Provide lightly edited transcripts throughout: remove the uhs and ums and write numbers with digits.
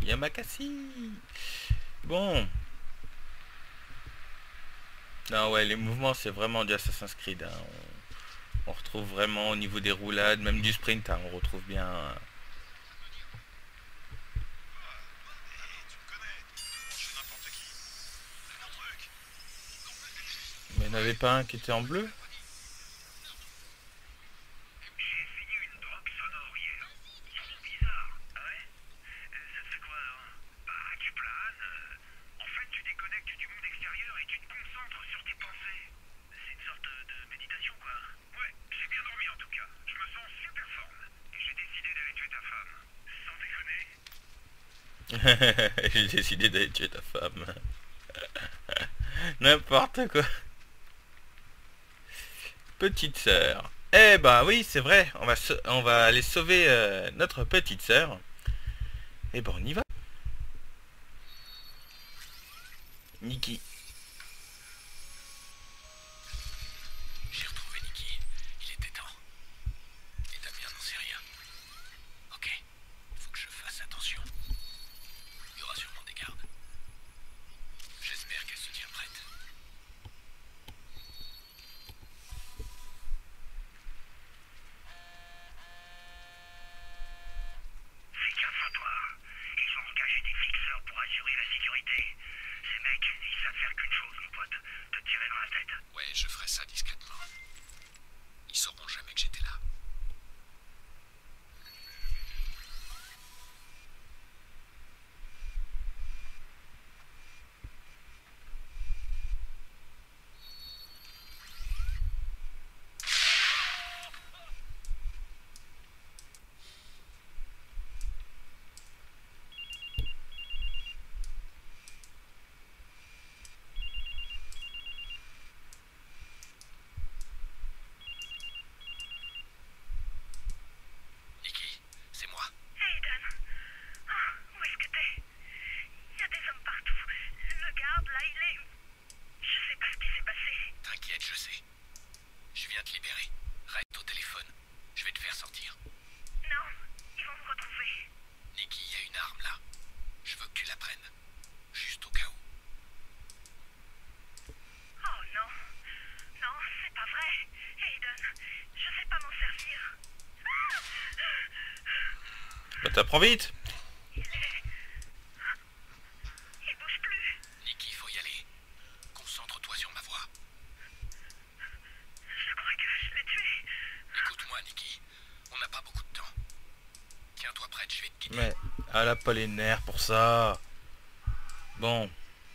Yamakasi. Bon. Non, ouais, les mouvements, c'est vraiment du Assassin's Creed. Hein. On retrouve vraiment au niveau des roulades, même du sprint, hein, on retrouve bien. Mais il n'y en avait pas un qui était en bleu? J'ai décidé d'aller tuer ta femme. N'importe quoi. Petite sœur. Eh bah oui, c'est vrai. On va aller sauver notre petite sœur. Et bon, on y va. Nikki. J'ai retrouvé Nikki. Il était temps. Et Damien n'en sait rien. Ok. Faut que je fasse attention. Il y aura sûrement des gardes. J'espère qu'elle se tient prête. Fais gaffe à toi. Ils ont engagé des fixeurs pour assurer la sécurité. Ces mecs, ils savent faire qu'une chose, mon pote. Te tirer dans la tête. Ouais, je ferai ça discrètement. Ils sauront jamais que j'étais là. Nikki, c'est moi. Aiden. Où est-ce que t'es? Il y a des hommes partout. Le garde, là, il est... Je sais pas ce qui s'est passé. T'inquiète, je sais. Je viens te libérer. Reste au téléphone. Je vais te faire sortir. Non, ils vont me retrouver. Nikki, il y a une arme là. Je veux que tu la prennes. Juste au cas où. Oh non. Non, c'est pas vrai. Aiden, je sais pas m'en servir. Bah t'apprends vite. Il bouge plus. Nikki, faut y aller. Concentre-toi sur ma voix. Je crois que je l'ai tué. Écoute-moi, Nikki. On n'a pas beaucoup de temps. Tiens-toi prête, je vais te guider. Mais elle a pas les nerfs pour ça. Bon.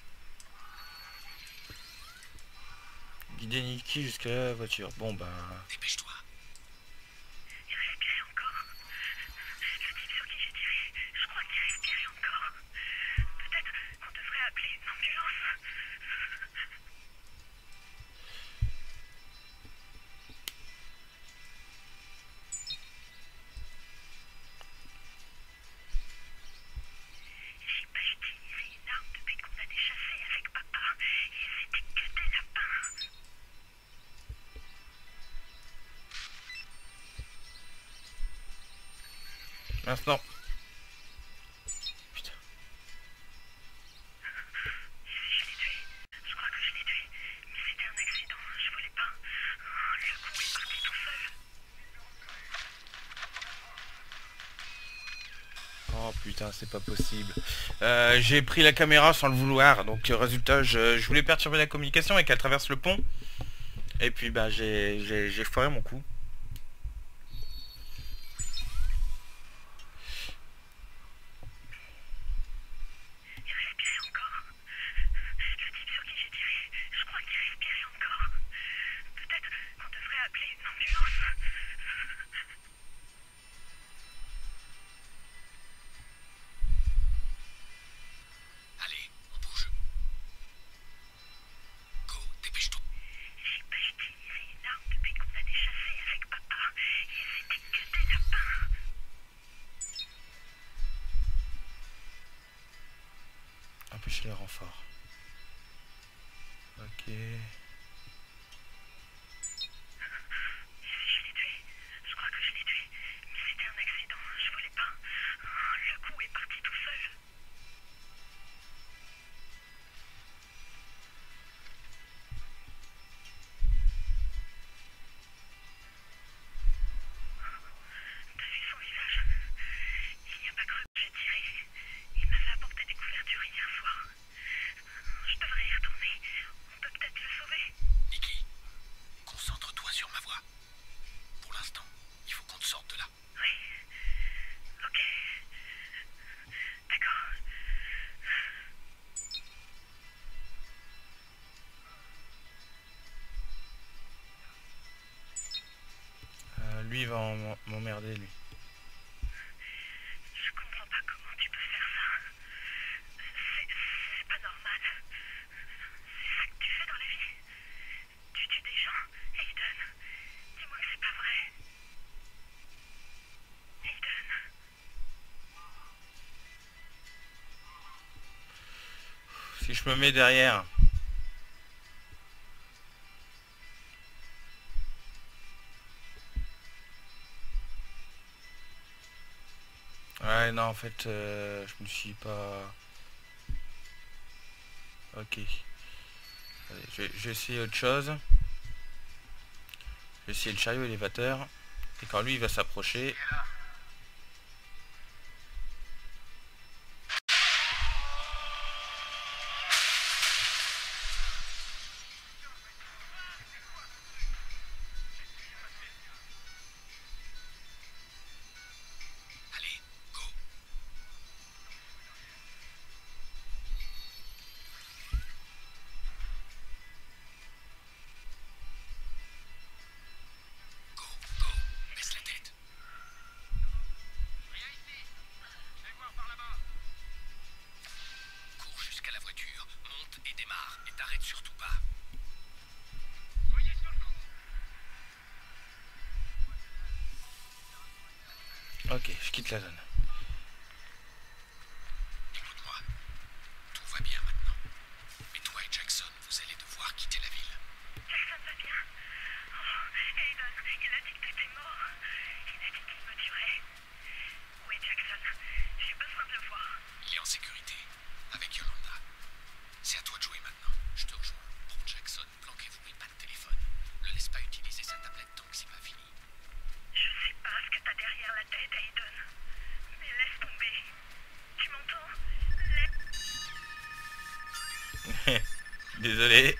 Guider Nikki jusqu'à la voiture. Bon bah... Dépêche-toi. Il respirait encore. Le type sur qui j'ai tiré, je crois qu'il respirait encore. Peut-être qu'on devrait appeler une ambulance. J'ai pas utilisé une arme depuis qu'on a chassé avec papa. Et c'était que des lapins. Maintenant. Putain. Je l'ai tué. Je crois que je l'ai tué. Mais c'était un accident. Je voulais pas. Oh, le coup est parti tout seul. Oh putain, c'est pas possible. J'ai pris la caméra sans le vouloir. Donc résultat, je voulais perturber la communication et qu'elle traverse le pont. Et puis bah j'ai foiré mon coup. Il respirait encore. Le type sur qui j'ai tiré, je crois qu'il respirait encore. Peut-être qu'on devrait appeler une ambulance. Allez, on bouge. Go, dépêche-toi. J'ai pas utilisé une arme depuis qu'on a chassé avec papa. Et c'était que des lapins. Empêcher les renforts. Ok. Je l'ai tué. Je crois que je l'ai tué. Mais c'était un accident. Je voulais pas. Oh, le coup est parti tout seul. Si je me mets derrière. Ouais, non, en fait, je me suis pas... Ok. Allez, je vais essayer autre chose. Je vais essayer le chariot élévateur. Et quand lui, il va s'approcher... Allez, go. Go, go. Baisse la tête. Rien ici. Je vais voir par là-bas. Cours jusqu'à la voiture, monte et démarre. Et t'arrêtes surtout pas. Soyez sur le coup. Ok, je quitte la zone. Écoute-moi. Tout va bien maintenant. Mais toi et Jackson, vous allez devoir quitter la ville. Jackson va bien. Oh, Aiden, il a dit que t'étais mort. Il a dit qu'il me tuerait. Où est Jackson? J'ai besoin de le voir. Il est en sécurité, avec Yolanda. C'est à toi de jouer maintenant. Je te rejoins. Prends Jackson, planquez-vous et pas de téléphone. Ne laisse pas utiliser sa tablette tant que c'est pas fini. Je sais pas ce que t'as derrière la tête, Aiden. Mais laisse tomber. Tu m'entends? Désolé.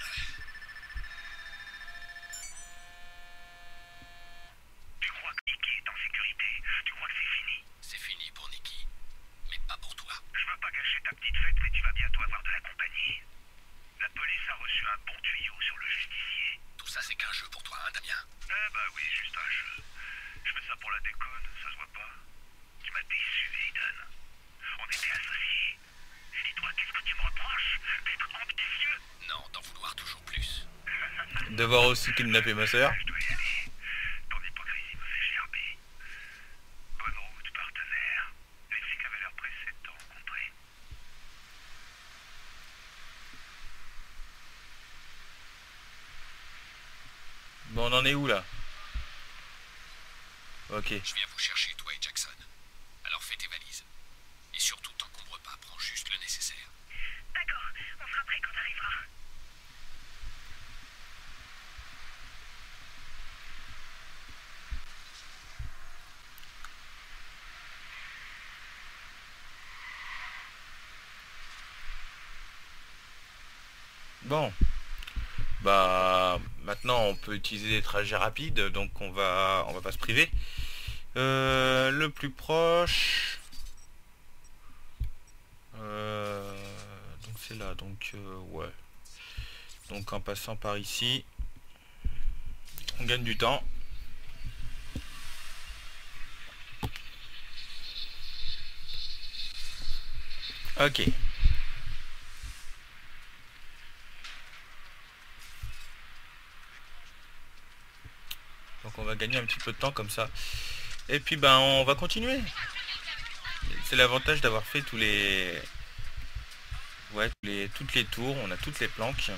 Tu crois que Nikki est en sécurité? Tu crois que c'est fini? C'est fini pour Nikki. Mais pas pour toi. Je veux pas gâcher ta petite fête, mais tu vas bientôt avoir de la compagnie. La police a reçu un bon tuyau sur le justicier. Tout ça, c'est qu'un jeu pour toi, hein, Damien? Eh bah oui, juste un jeu. Je fais ça pour la déconne, ça se voit pas. Tu m'as déçu, Aiden. On était associés. Et toi, qu'est-ce que tu me reproches? D'être ambitieux? Non, d'en vouloir toujours plus. Devoir aussi kidnapper ma soeur. Je dois y aller. Ton hypocrisie me fait gerber. Bonne route, partenaire. Les flics avaient l'air pressés de te rencontrer. Bon, on en est où là? Ok. Je viens vous chercher, toi et Jackson. Alors fais tes valises. Et surtout, t'encombre pas, prends juste le nécessaire. D'accord, on sera prêt quand t'arriveras. Bon. Bah maintenant on peut utiliser des trajets rapides, donc on va pas se priver. Le plus proche. Donc c'est là, donc ouais. Donc en passant par ici, on gagne du temps. Ok. Donc on va gagner un petit peu de temps comme ça. Et puis ben on va continuer. C'est l'avantage d'avoir fait tous les... Ouais, toutes les tours, on a toutes les planques.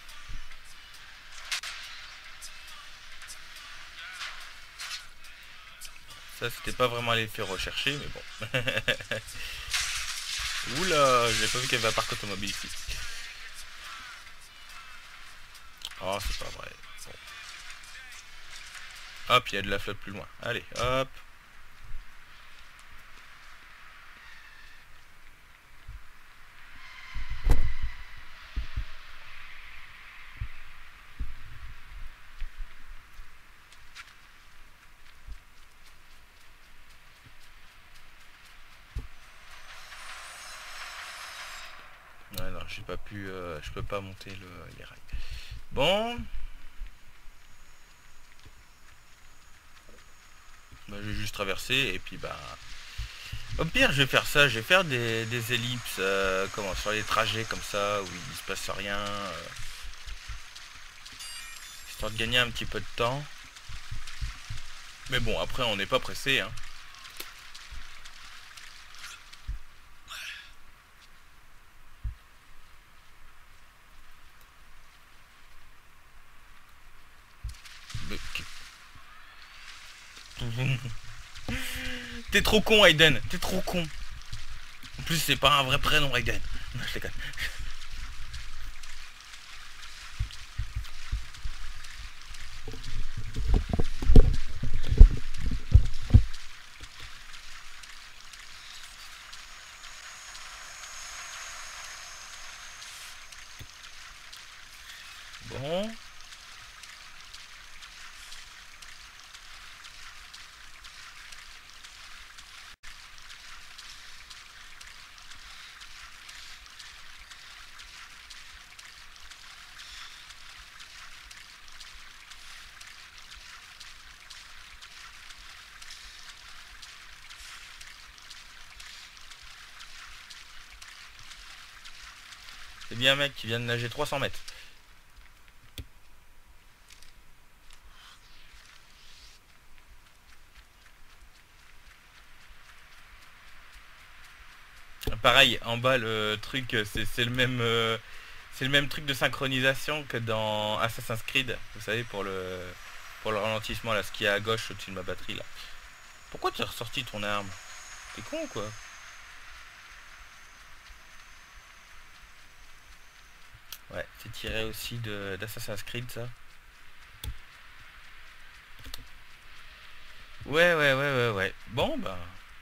Ça c'était pas vraiment l'effet recherché, mais bon. Oula, j'avais pas vu qu'il y avait un parc automobile ici. Oh, c'est pas vrai. Bon. Hop, il y a de la flotte plus loin. Allez, hop. Ouais, non, j'ai pas pu, je peux pas monter les rails. Bon. Bah, je vais juste traverser et puis bah... Au pire, je vais faire ça, je vais faire des ellipses, comment, sur les trajets comme ça, où il se passe rien. Histoire de gagner un petit peu de temps. Mais bon, après, on n'est pas pressé, hein. T'es trop con, Aiden. T'es trop con. En plus, c'est pas un vrai prénom, Aiden. Non, je déconne. Bon. C'est bien un mec qui vient de nager 300 mètres. Pareil, en bas le truc, c'est le même truc de synchronisation que dans Assassin's Creed. Vous savez, pour le ralentissement, là, ce qu'il y a à gauche au-dessus de ma batterie, là. Pourquoi tu as ressorti ton arme? T'es con ou quoi? Ouais, c'est tiré aussi d'Assassin's Creed, ça. Ouais. Bon, bah...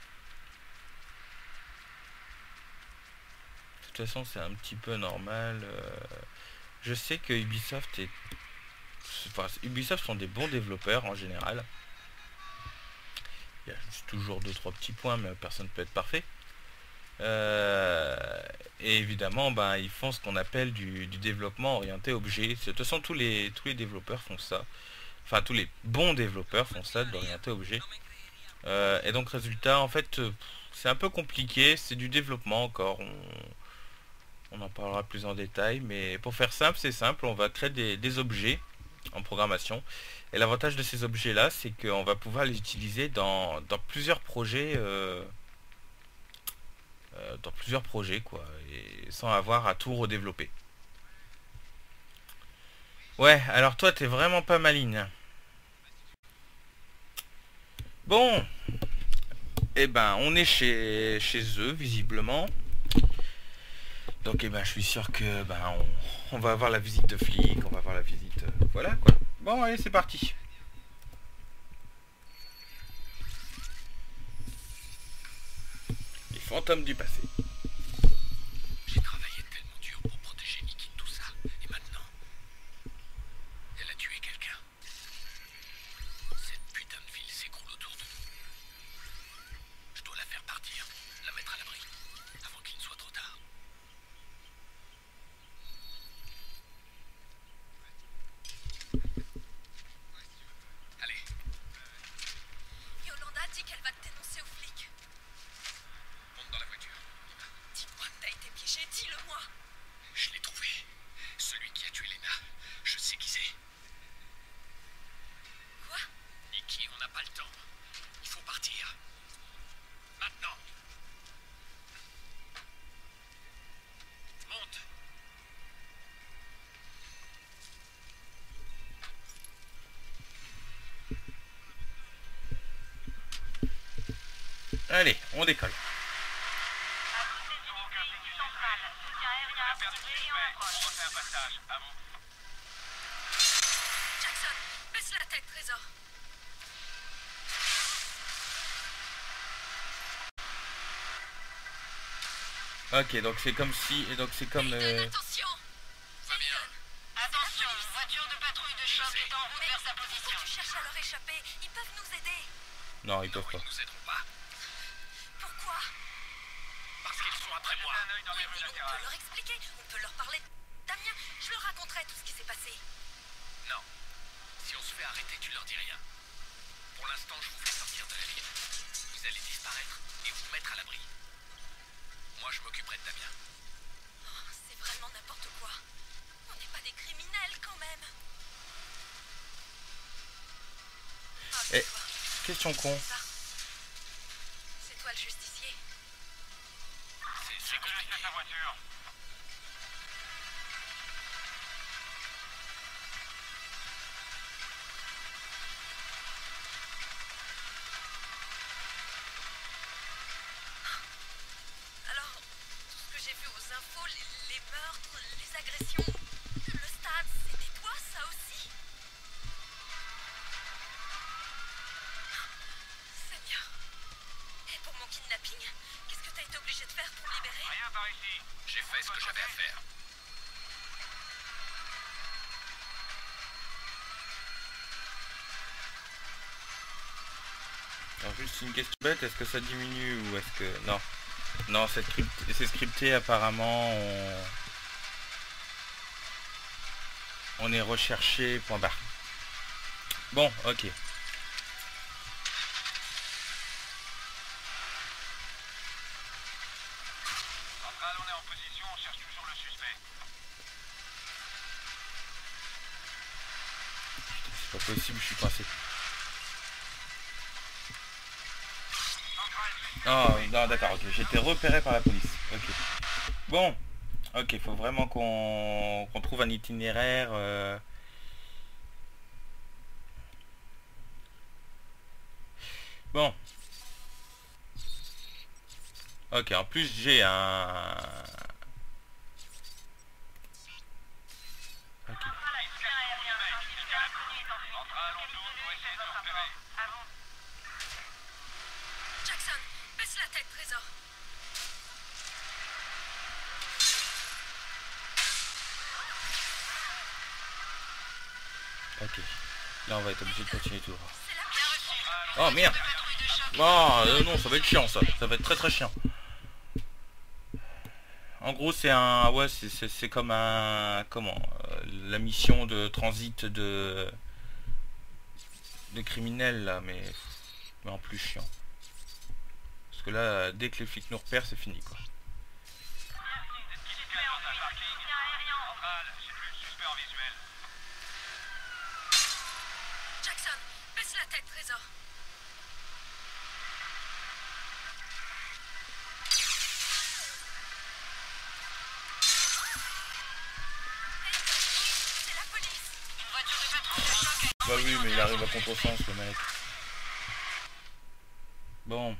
De toute façon, c'est un petit peu normal. Je sais que Ubisoft est... Enfin, Ubisoft sont des bons développeurs, en général. Il y a juste toujours 2-3 petits points, mais personne ne peut être parfait. Et évidemment, ben, ils font ce qu'on appelle du développement orienté objet. De toute façon, tous les développeurs font ça. Enfin, tous les bons développeurs font ça, de l'orienté objet. Et donc, résultat, en fait, c'est un peu compliqué. C'est du développement encore. On en parlera plus en détail. Mais pour faire simple, c'est simple. On va créer des objets en programmation. Et l'avantage de ces objets-là, c'est qu'on va pouvoir les utiliser dans plusieurs projets. Dans plusieurs projets, quoi, et sans avoir à tout redévelopper. Ouais, alors toi t'es vraiment pas maligne. Bon, et ben on est chez eux visiblement. Donc et ben je suis sûr que ben on va avoir la visite de flic, on va avoir la visite, voilà quoi. Bon allez c'est parti. Les fantômes du passé. J'ai travaillé tellement dur pour protéger Nikki de tout ça. Et maintenant, elle a tué quelqu'un. Cette putain de ville s'écroule autour de nous. Je dois la faire partir, la mettre à l'abri, avant qu'il ne soit trop tard. Allez. Yolanda dit qu'elle va te dénoncer aux flics. Monte dans la voiture. Dis-moi que t'as été piégé, dis-le-moi. Je l'ai trouvé. Celui qui a tué Lena. Je sais qui c'est. Quoi? Nikki, on n'a pas le temps. Il faut partir. Maintenant. Monte. Allez, on décolle. Jackson, baisse la tête, Trésor. Ok, donc c'est comme si, et donc c'est comme... Attention. Va bien. Attention, voiture de patrouille de choc est en route vers sa position. Tu cherches à leur échapper. Ils peuvent nous aider. Non, ils peuvent pas. Ils nous aideront pas. Pourquoi? Parce qu'ils sont après moi. Oui, on peut leur expliquer. On peut leur parler. Damien, je leur raconterai tout ce qui s'est passé. Non. Si on se fait arrêter, tu leur dis rien. Pour l'instant, je vous fais sortir de la ville. Vous allez disparaître et vous mettre à l'abri. Moi, je m'occuperai de Damien. Oh, c'est vraiment n'importe quoi. On n'est pas des criminels quand même. Oh, Eh, question con. C'est toi le justicier. C'est compliqué. Ta voiture. fait ce que j'avais à faire. Alors juste une question bête, est-ce que ça diminue ou est-ce que... Non. Non, c'est scripté apparemment. On est recherché, point barre. Bon, ok. Central, on est en position, on cherche toujours le suspect. C'est pas possible, je suis coincé. Oh, non, d'accord, ok. J'ai été repéré par la police. Ok. Bon. Ok, faut vraiment qu'on trouve un itinéraire. Bon. Ok, en plus j'ai un... Ok. Jackson, baisse la tête, Trésor. Ok. Là on va être obligé de continuer tout. C'est la bien reçu. Oh merde. Patrouille de choc. Oh non, ça va être chiant ça. Ça va être très très chiant. En gros c'est un... Ouais, c'est comme un... Comment la mission de transit de criminels là, mais en plus chiant. Parce que là, dès que les flics nous repèrent, c'est fini quoi. Jackson, baisse la tête, Trésor. C'est la police. Une voiture de patrouille de choc. Bah oui, mais il arrive à contresens le mec. Bon.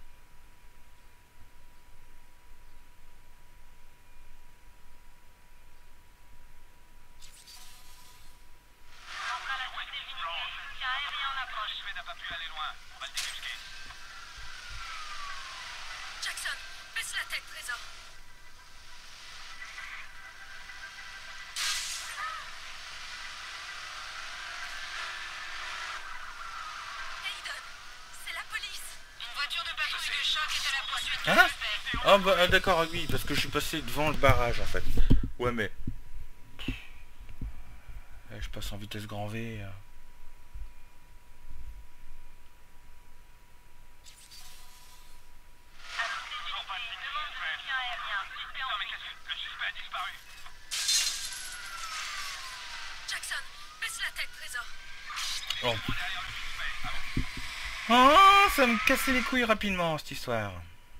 Jackson, baisse la tête, Trésor. Hayden, c'est la police. Une voiture de patrouille de choc est à la poursuite du Hein? suspect. Oh bah d'accord, oui, parce que je suis passé devant le barrage en fait. Ouais mais... Je passe en vitesse grand V. Jackson, baisse la tête, Trésor. Oh. Oh, ça me cassait les couilles rapidement cette histoire.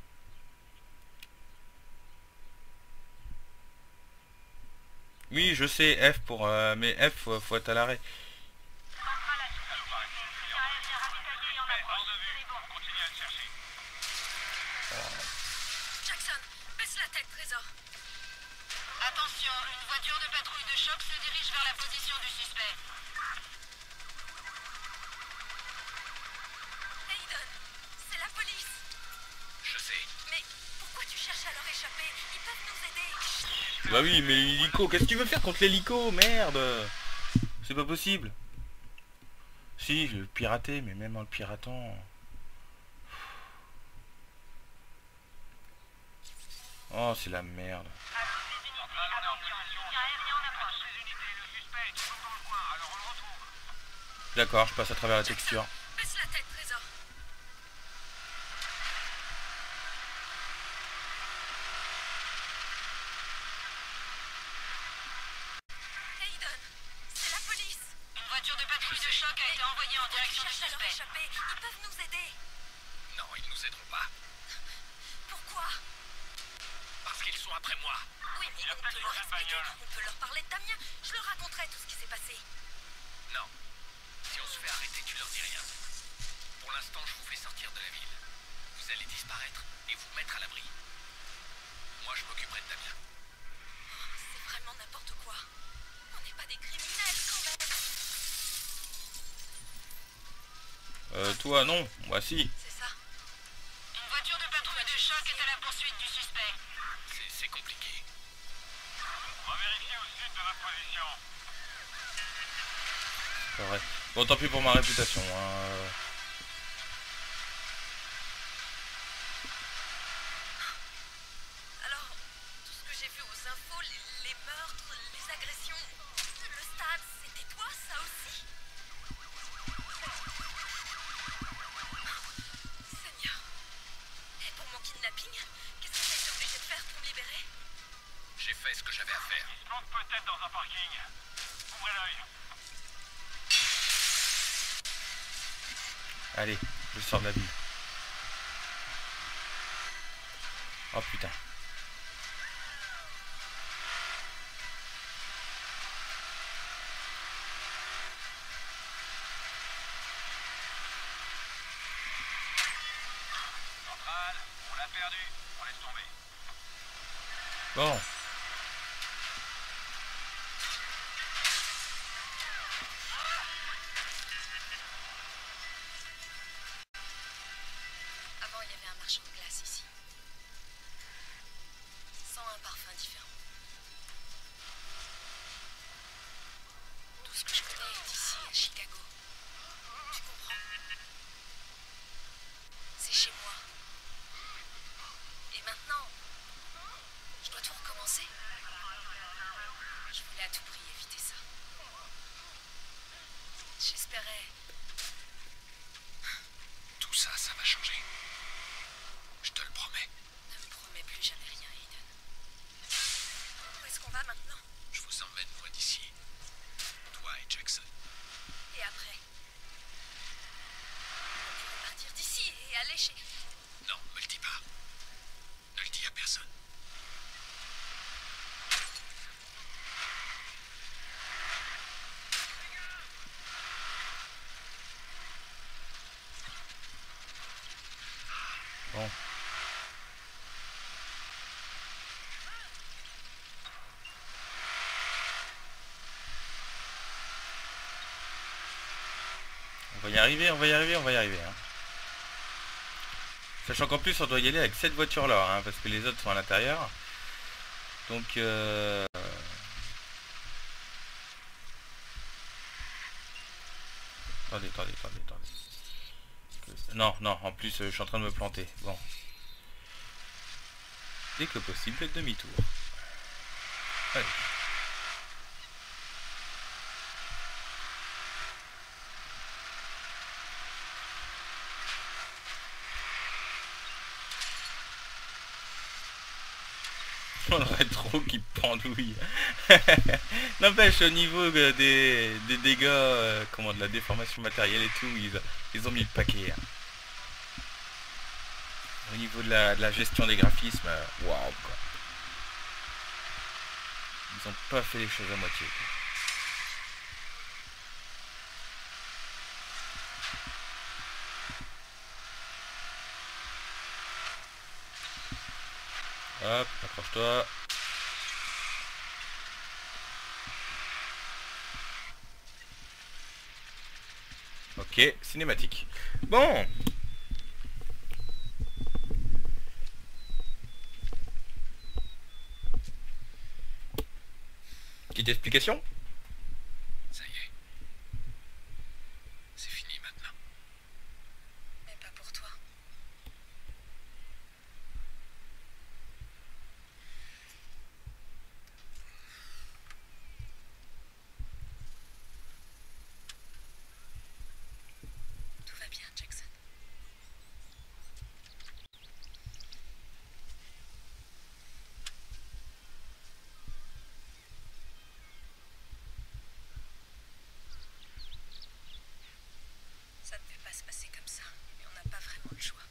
Oui, je sais, F pour... mais F, faut être à l'arrêt. Jackson, baisse la tête, Trésor. Attention, une voiture de patrouille de choc se dirige vers la position du suspect. Hayden, c'est la police. Je sais. Mais pourquoi tu cherches à leur échapper? Ils peuvent nous aider. Bah oui, mais l'hélico, qu'est-ce que tu veux faire contre l'hélico? Merde. C'est pas possible. Si, je vais le pirater, mais même en le piratant... Oh, c'est la merde. D'accord, je passe à travers la texture. Baisse la tête, Trésor. Hayden, c'est la police. Une voiture de patrouille de choc a été envoyée en direction du suspect. Ils peuvent nous aider. Non, ils nous aideront pas. Pourquoi? Parce qu'ils sont après moi. Oui, mais on peut leur expliquer. On peut leur parler de Damien. Je leur raconterai tout ce qui s'est passé. Non. Si on se fait arrêter, tu leur dis rien. Pour l'instant, je vous fais sortir de la ville. Vous allez disparaître et vous mettre à l'abri. Moi, je m'occuperai de Damien. C'est vraiment n'importe quoi. On n'est pas des criminels quand même. Toi, non. Moi, si. C'est ça. Une voiture de patrouille de choc est à la poursuite du suspect. C'est compliqué. Revérifiez au sud de votre position. C'est vrai. Bon, tant pis pour ma réputation. Hein. Alors, tout ce que j'ai vu aux infos, les meurtres, les agressions, le stade, c'était toi, ça aussi? Seigneur. Et pour mon kidnapping, qu'est-ce que t'as été obligé de faire pour me libérer? J'ai fait ce que j'avais à faire. Il se planque peut-être dans un parking. Ouvrez l'œil. Allez, je sors de la ville. Oh putain. Centrale, on l'a perdu. On laisse tomber. Bon. Avant, il y avait un marchand de glace ici. Sans un parfum différent. Tout ce que je connais est ici, à Chicago. Tu comprends? C'est chez moi. Et maintenant, je dois tout recommencer. Je voulais à tout prix éviter ça. J'espérais... Tout ça, ça va changer. Je te le promets. Ne me promets plus jamais rien, Aiden. Où est-ce qu'on va maintenant? Je vous emmène loin d'ici. Toi et Jackson. Et après? On pourrait partir d'ici et aller chez... Non, me le dis pas. Ne le dis à personne. Bon. On va y arriver, on va y arriver, on va y arriver. Hein. Sachant qu'en plus on doit y aller avec cette voiture là, hein, parce que les autres sont à l'intérieur. Donc attendez. Non, en plus je suis en train de me planter. Bon. Dès que possible, faites demi-tour. Allez. On le rétro qui pendouille. N'empêche au niveau des dégâts, comment, de la déformation matérielle et tout, ils ont mis le paquet. Hein. Au niveau de la gestion des graphismes, waouh quoi. Ils ont pas fait les choses à moitié. Quoi. Hop, accroche-toi. Ok, cinématique. Bon. Petite explication? Ça y est. C'est fini maintenant. Mais pas pour toi. Tout va bien, Jackson. Ça ne devait pas se passer comme ça, mais on n'a pas vraiment le choix.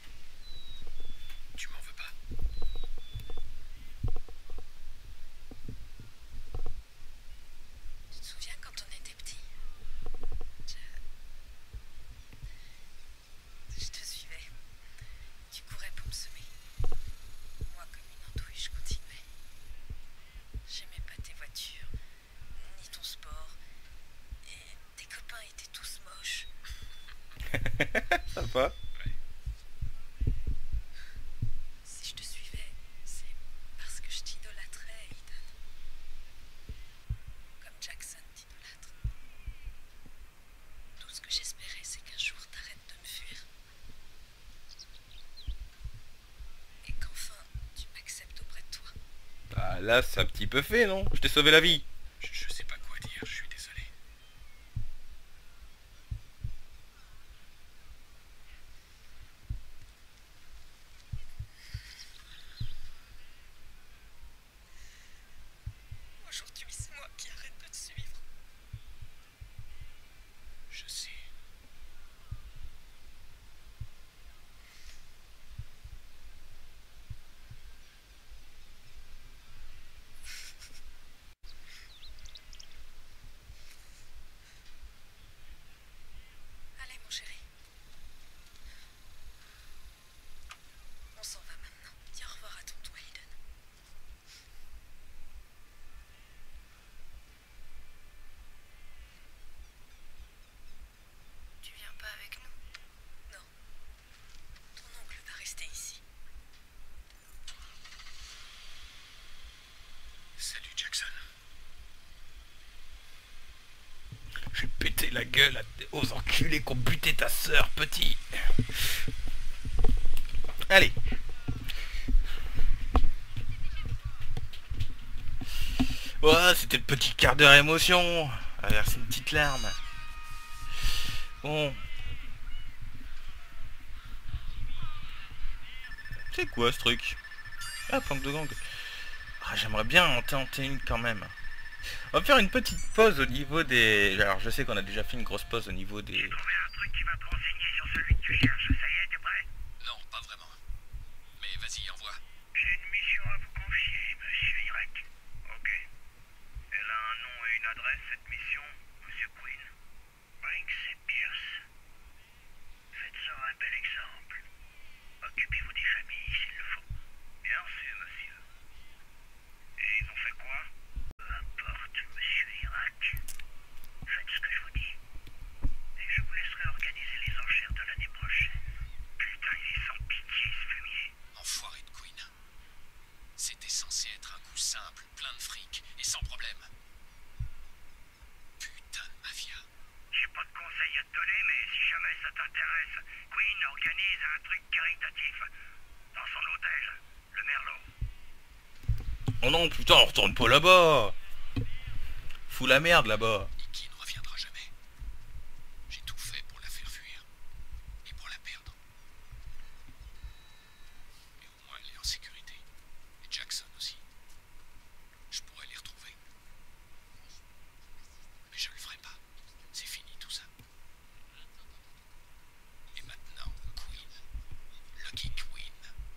Tu m'en veux pas. Tu te souviens quand on était petit? Je te suivais. Tu courais pour me semer. Moi, comme une andouille, je continuais. J'aimais pas tes voitures, ni ton sport. Et tes copains étaient tous moches. Sympa. Si je te Bah là c'est un petit peu fait, non? Je t'ai sauvé la vie. Je sais pas quoi dire, je suis désolé. Aujourd'hui, c'est moi qui arrête de te suivre. Je sais. Allez, mon chéri. On s'en va maintenant. Dis au revoir à tonton Hayden. Tu viens pas avec nous? Non. Ton oncle va rester ici. Salut Jackson. Je vais péter la gueule aux enculés qui ont buté ta sœur, petit. Allez. Ouais, c'était le petit quart d'heure émotion. À verser une petite larme. Bon. C'est quoi ce truc? Ah, planque de gang. Ah, j'aimerais bien en tenter une quand même. On va faire une petite pause au niveau des... Alors je sais qu'on a déjà fait une grosse pause au niveau des... J'ai trouvé un truc qui va te renseigner sur celui que tu cherches. Ça y est, t'es prêt? Non, pas vraiment. Mais vas-y, envoie. J'ai une mission à vous confier, monsieur Irak. Ok. Elle a un nom et une adresse, cette mission, monsieur Quinn. Banks et Pierce. Faites-en un bel exemple. Occupez-vous des familles s'il le faut. Bien sûr, monsieur. Et ils ont fait quoi? Peu importe, monsieur Irak. Faites ce que je vous dis. Et je vous laisserai organiser les enchères de l'année prochaine. Putain, il est sans pitié, ce fumier. Enfoiré de Queen. C'était censé être un coup simple, plein de fric et sans problème. Putain de mafia. J'ai pas de conseils à te donner, mais si jamais ça t'intéresse, Queen organise un truc caritatif. Dans son hôtel, le Merlot. Oh non, putain, on retourne pas là-bas. Fous la merde là-bas. Iki ne reviendra jamais. J'ai tout fait pour la faire fuir. Et pour la perdre. Mais au moins elle est en sécurité. Et Jackson aussi. Je pourrais les retrouver. Mais je le ferai pas. C'est fini tout ça. Et maintenant, Queen. Lucky Queen.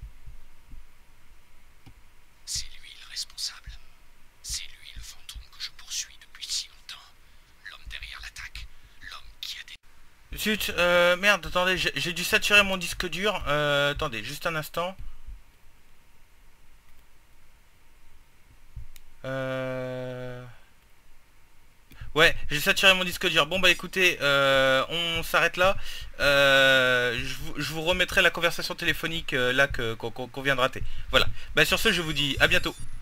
C'est lui le responsable. C'est lui le fantôme que je poursuis depuis si longtemps. L'homme derrière l'attaque. L'homme qui a des... Zut, merde, attendez, j'ai dû saturer mon disque dur. Attendez, juste un instant. Ouais, j'ai saturé mon disque dur. Bon bah écoutez, on s'arrête là. Je vous remettrai la conversation téléphonique là qu'on vient de rater. Voilà. Bah sur ce, je vous dis à bientôt.